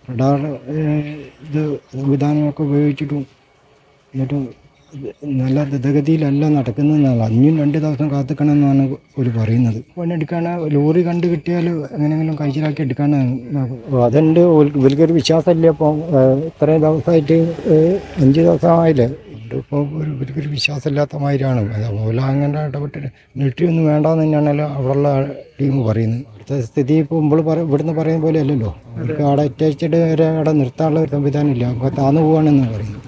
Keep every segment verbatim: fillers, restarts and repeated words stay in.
Radar ഇത് സംവിധാനമൊക്കെ ഉപയോഗിച്ചിട്ടും എന്നിട്ടും നല്ല ദ്രുതഗതിയിലല്ല നടക്കുന്നതെന്നാണ്. അഞ്ഞും രണ്ട് ദിവസം കാത്തിക്കണമെന്നാണ് ഒരു പറയുന്നത്. പണിയെടുക്കാൻ ലോറി കണ്ട് കിട്ടിയാൽ എങ്ങനെയെങ്കിലും കഴിച്ചിലാക്കി എടുക്കാനാണ്. അതുണ്ട്, ഇവർക്കൊരു വിശ്വാസമില്ല. ഇപ്പോൾ ഇത്രയും ദിവസമായിട്ട് അഞ്ച് ദിവസമായില്ലേ, ഇപ്പോൾ ഒരു ഇവർക്കൊരു വിശ്വാസമില്ലാത്ത മാതിരിയാണ്. അതുപോലെ അങ്ങനെ ഇടപെട്ടിട്ട് നെട്ടിയൊന്നും വേണ്ടാന്ന് തന്നെയാണല്ലോ അവിടെയുള്ള ടീം പറയുന്നത്. ഇവിടുത്തെ സ്ഥിതി ഇപ്പോൾ നമ്മൾ പറ ഇവിടുന്ന് പറയുന്ന പോലെ അല്ലല്ലോ. അവർക്ക് അവിടെ അറ്റാച്ചിട്ട് വരെ അവിടെ നിർത്താനുള്ള ഒരു സംവിധാനം ഇല്ല. അപ്പോൾ താന്നു പോവാണെന്നാണ് പറയുന്നത്.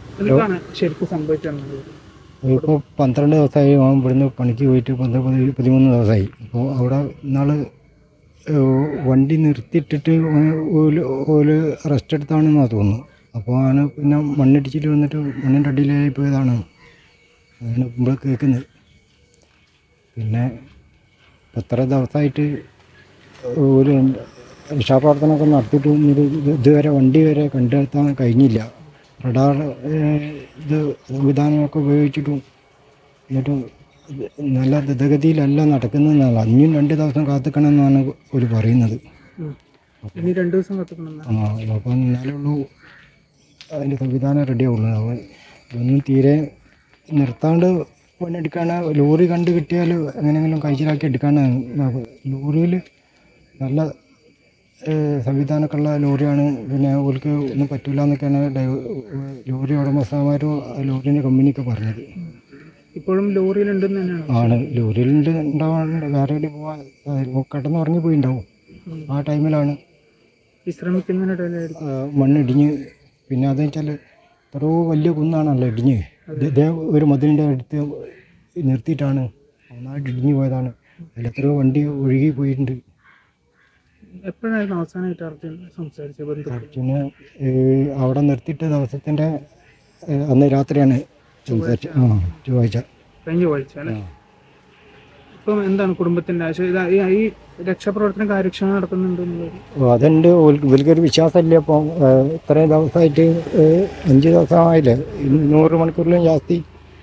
ഇപ്പോൾ പന്ത്രണ്ട് ദിവസമായി ഇവിടുന്ന് പണിക്ക് പോയിട്ട് പന്ത്രണ്ട് പതിമൂന്ന് ദിവസമായി. അപ്പോൾ അവിടെ ഇന്നാൾ വണ്ടി നിർത്തിയിട്ടിട്ട് ഒരു ഒരു റെസ്റ്റ് എടുത്താണെന്നാണ് തോന്നുന്നു. അപ്പോൾ ആണ് പിന്നെ മണ്ണിടിച്ചിട്ട് വന്നിട്ട് മണ്ണിൻ്റെ അടിയിലായി പോയതാണ് അതാണ് നമ്മൾ കേൾക്കുന്നത്. പിന്നെ എത്ര ദിവസമായിട്ട് ഒരു രക്ഷാപ്രവർത്തനമൊക്കെ നടത്തിയിട്ട് ഇതുവരെ വണ്ടി വരെ കണ്ടെത്താൻ കഴിഞ്ഞില്ല. റഡാർ ഇത് സംവിധാനമൊക്കെ ഉപയോഗിച്ചിട്ടും എന്നിട്ടും നല്ല ദ്രുതഗതിയിലല്ല നടക്കുന്നതെന്നാണ്. അഞ്ഞും രണ്ട് ദിവസം കാത്തിക്കണമെന്നാണ് ഒരു പറയുന്നത്. രണ്ട് ദിവസം കാത്തിക്കണം. ആ അപ്പം എന്നാലേ ഉള്ളൂ അതിൻ്റെ സംവിധാനം റെഡിയാവുള്ളൂ. അപ്പോൾ ഇതൊന്നും തീരെ നിർത്താണ്ട് പണിയെടുക്കാൻ ലോറി കണ്ട് കിട്ടിയാൽ എങ്ങനെയെങ്കിലും കഴിച്ചിലാക്കി എടുക്കാനാണ്. ലോറിയിൽ നല്ല സംവിധാനമൊക്കെ ഉള്ള ലോറിയാണ്. പിന്നെ അവർക്ക് ഒന്നും പറ്റില്ല എന്നൊക്കെയാണ് ലോറി ഉടമസ്ഥന്മാരും ലോറിൻ്റെ കമ്പനിയൊക്കെ പറഞ്ഞത്. ഇപ്പോഴും ലോറിയിലുണ്ടെന്ന് തന്നെയാണ്. ആണ്, ലോറിയിലുണ്ട് ഉണ്ടാവാറുണ്ട്. വേറെ എവിടെ പോകാൻ കിടന്ന് ഉറങ്ങി പോയിണ്ടാവും. ആ ടൈമിലാണ് വിശ്രമിക്കുന്നതിനിടയിലായിരിക്കും മണ്ണിടിഞ്ഞ്. പിന്നെ അതെന്ന് വെച്ചാൽ എത്രയോ വലിയ കുന്നാണല്ലോ ഇടിഞ്ഞ്. ഇതേ ഒരു മതിലിൻ്റെ അടുത്ത് നിർത്തിയിട്ടാണ് നന്നായിട്ട് ഇടിഞ്ഞു പോയതാണ്. അതിലെത്രയോ വണ്ടി ഒഴുകി പോയിട്ടുണ്ട്. എപ്പോഴായിരുന്നു അവസാനമായിട്ട് അർജുൻ സംസാരിച്ചത്? അർജുന് അവിടെ നിർത്തിയിട്ട ദിവസത്തിൻ്റെ അന്ന് രാത്രിയാണ് സംസാരിച്ചത്. ആ ചൊവ്വാഴ്ച കഴിഞ്ഞ ചൊവ്വാഴ്ച അല്ലേ? ഇപ്പം എന്താണ് കുടുംബത്തിൻ്റെ ആശയം? ഈ രക്ഷാപ്രവർത്തനം കാര്യക്ഷമത നടത്തുന്നുണ്ടെന്നുള്ളത് അതുണ്ട്, ഇവർക്കൊരു വിശ്വാസമില്ല. ഇപ്പോൾ ഇത്രയും ദിവസമായിട്ട് അഞ്ച് ദിവസമായില്ലേ, നൂറ് മണിക്കൂറിലും ജാസ്തി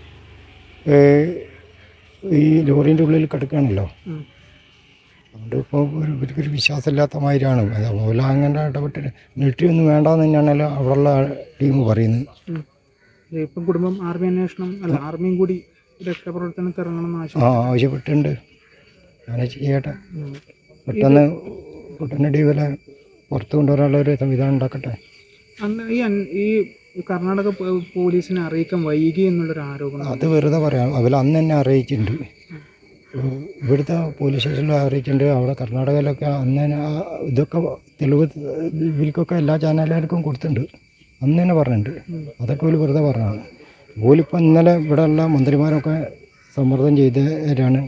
ഈ ലോറിൻ്റെ ഉള്ളിൽ കിടക്കുകയാണല്ലോ. അതുകൊണ്ട് ഇപ്പോൾ ഒരു ഇവർക്കൊരു വിശ്വാസമില്ലാത്ത മാതിരിയാണ്. അതുപോലെ അങ്ങനെ ഇടപെട്ടിട്ട് നെട്ടിയൊന്നും വേണ്ടാന്ന് തന്നെയാണല്ലോ അവിടെയുള്ള ടീം പറയുന്നത്. ഇപ്പം കുടുംബം ആർമി അന്വേഷണം അല്ല ആർമിയും കൂടി രക്ഷാപ്രവർത്തനത്തിൽ ഇറങ്ങണമെന്ന് ആവശ്യം ആ ആവശ്യപ്പെട്ടിട്ടുണ്ട്. അങ്ങനെ ചെയ്യട്ടെ. പെട്ടെന്ന് കുട്ടനടി പോലെ പുറത്ത് കൊണ്ടുവരാനുള്ള ഒരു സംവിധാനം ഉണ്ടാക്കട്ടെ. അന്ന് ഈ ഈ കർണാടക പോലീസിനെ അറിയിക്കാൻ വൈകി എന്നുള്ളൊരു ആരോപണം അത് വെറുതെ പറയാം. അവർ അന്ന് തന്നെ അറിയിച്ചിട്ടുണ്ട്. ഇവിടുത്തെ പോലീസ് സ്റ്റേഷനിൽ അറിയിച്ചിട്ടുണ്ട്. അവിടെ കർണാടകയിലൊക്കെ അന്ന് തന്നെ ഇതൊക്കെ തെളിവ് ഇവർക്കൊക്കെ എല്ലാ ചാനലുകാർക്കും കൊടുത്തിട്ടുണ്ട്. അന്ന് തന്നെ പറഞ്ഞിട്ടുണ്ട്. അതൊക്കെ ഒരു വെറുതെ പറഞ്ഞതാണ്. പോലിപ്പോൾ ഇന്നലെ ഇവിടെയുള്ള മന്ത്രിമാരൊക്കെ സമ്മർദ്ദം ചെയ്തവരാണ്.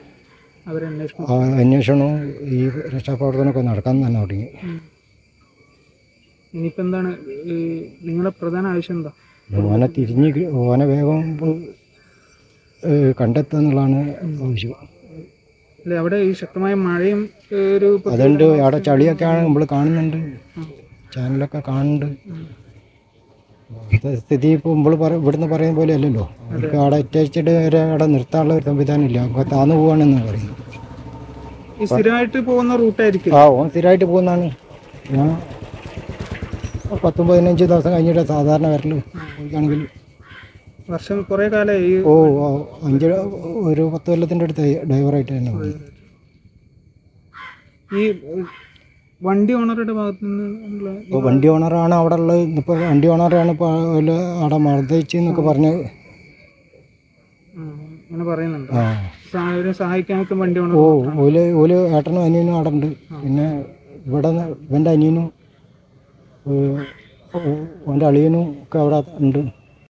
അന്വേഷണവും ഈ രക്ഷാപ്രവർത്തനമൊക്കെ നടക്കാൻ തന്നെ തുടങ്ങി. ഇനിയിപ്പോൾ എന്താണ് നിങ്ങളുടെ പ്രധാന ആവശ്യം? എന്താ? ഓനെ തിരിഞ്ഞ് ഓനെ വേഗം കണ്ടെത്തുക എന്നുള്ളതാണ് ആവശ്യം. അല്ലെ അവിടെ ഈ ശക്തമായ മഴയും ഒരു അതുണ്ട്. അവിടെ ചളിയൊക്കെയാണ് നമ്മൾ കാണുന്നുണ്ട്, ചാനലൊക്കെ കാണുന്നുണ്ട്. സ്ഥിതി ഇപ്പോൾ നമ്മൾ പറ ഇവിടുന്ന് പറയുന്ന പോലെ അല്ലല്ലോ. അവർക്ക് അവിടെ അറ്റാച്ചിട്ട് വരെ അവിടെ നിർത്താനുള്ള ഒരു സംവിധാനം ഇല്ല. അപ്പോൾ താന്നു പോവാണെന്നാണ് പറയുന്നത്. സ്ഥിരമായിട്ട് പോകുന്ന റൂട്ടായിരിക്കും. ആ ഓൻ സ്ഥിരമായിട്ട് പോകുന്നതാണ്. ഞാൻ പത്തും പതിനഞ്ച് ദിവസം കഴിഞ്ഞിട്ട് സാധാരണ വരല് പോയിക്കാണെങ്കിൽ വർഷം കുറേ കാലമായി. ഓ അഞ്ച് ഒരു പത്ത് കൊല്ലത്തിൻ്റെ അടുത്ത് ഡ്രൈവറായിട്ട് തന്നെ പോയി. ഈ വണ്ടി ഓണറുടെ ഭാഗത്തു നിന്ന് ഇപ്പോൾ വണ്ടി ഓണറാണ് അവിടെ ഉള്ളത്. ഇപ്പോൾ വണ്ടി ഓണറാണ് ഇപ്പോൾ അവിടെ മർദ്ദിച്ചെന്നൊക്കെ പറഞ്ഞ് അങ്ങനെ പറയുന്നുണ്ട്. ആ സഹായിക്കാനൊക്കെ വണ്ടി ഓണർ. ഓ ഓല് ഓല് ഏട്ടനും അനിയനും അവിടെ ഉണ്ട്. പിന്നെ ഇവിടെ ഇവൻ്റെ അനിയനും ഓൻ്റെ അളിയനും ഒക്കെ അവിടെ ഉണ്ട്.